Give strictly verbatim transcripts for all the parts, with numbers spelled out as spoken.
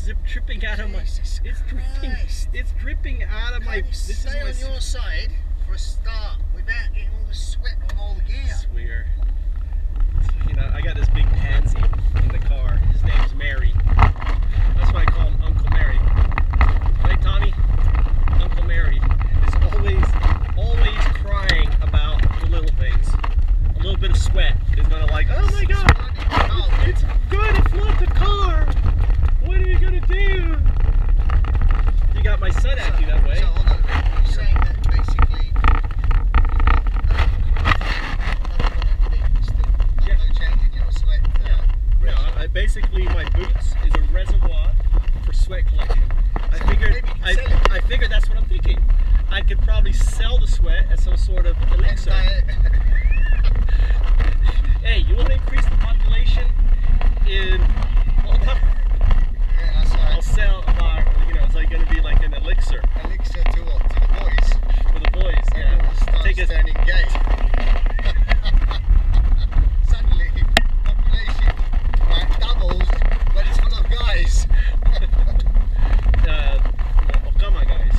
zip dripping out of my. Jesus it's dripping. Christ. It's dripping out of Can't my. you This stay is on my your side for a start without getting all the sweat on all the gear. swear. You know, I got this big pansy in the car. His name's Mary. That's why I call him Uncle Mary. Right, Tommy? Uncle Mary is always, always crying about the little things. A little bit of sweat is gonna like, oh my God, it's, it's gonna flood the car. What are you gonna do? You got my son acting that way. So hold on a minute. You're saying that basically you've got nothing underneath, still Yeah. no change in your sweat. Uh, Yeah. No, I, basically my boots is a reservoir for sweat collection. I So figured, maybe you can I, sell it. I figured that's what I'm thinking. I could probably sell the sweat as some sort of elixir. Hey, you want to increase the population in? Well, that, Yeah, that's right. I'll sell about. You know, it's like going to be like an elixir Elixir to what? To the boys. for the boys. Yeah. Everyone starts Take a, turning gay. Suddenly, population like doubles, but it's full of guys. uh, oh, come on, guys.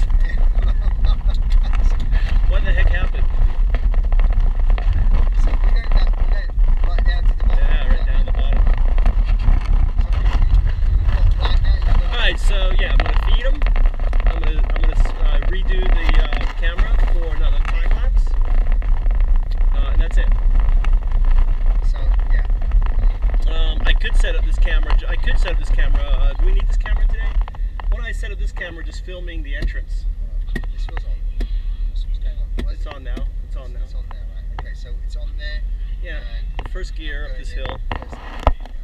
What the heck happened? So we don't, that, we don't right down to the bottom. Yeah, right down the bottom. So what, you, you, what, right now you're going All right, so yeah, I'm gonna feed them. I'm gonna I'm gonna uh, redo the uh, camera for another time lapse, uh, and that's it. So yeah. Um, I could set up this camera. I could set up this camera. Uh, do we need this camera today? Why don't I set up this camera just filming the entrance? This was on. What's, what's going on? Why is It's it- on now. It's on now. It's on there, right? Okay, so it's on there. Yeah. And First gear up going this in. hill. There's the-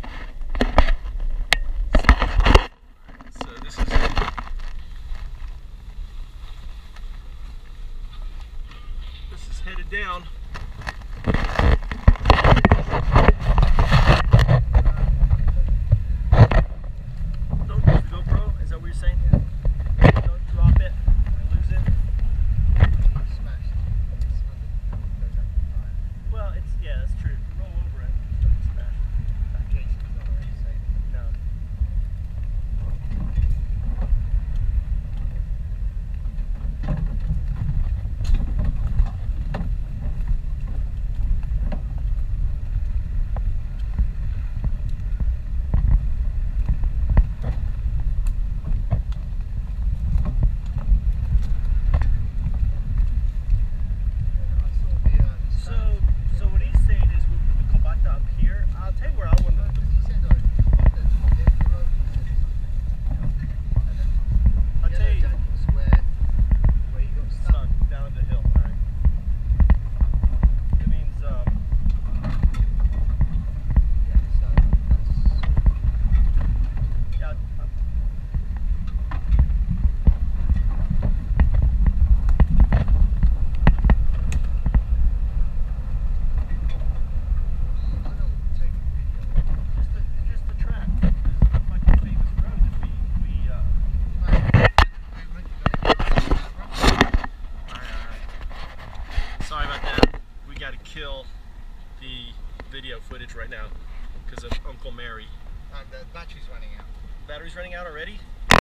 So this is it. This is headed down. Don't use the GoPro, is that what you're saying? Don't drop it and lose it. Smashed. It's under- goes up the tire. Well, it's yeah, that's true. If you roll over it, it doesn't smash. That Jason's not already safe. No. I saw the, uh, the So, signs. so what he's saying is we'll put the Kobata up here. I'll tell you where I want to. He said already, the- the end of the road, he said something. And then I'll the tell other you. dad was where, where you got stuck. Sun down the hill. All right. It means um. Yeah, so that's sort of Yeah. uh, I don't take a video. Just the just the track. This is the fucking famous road that we we uh. Sorry about that. We got to kill the video footage right now because of Uncle Mary. And the battery's running out. Battery's running out already.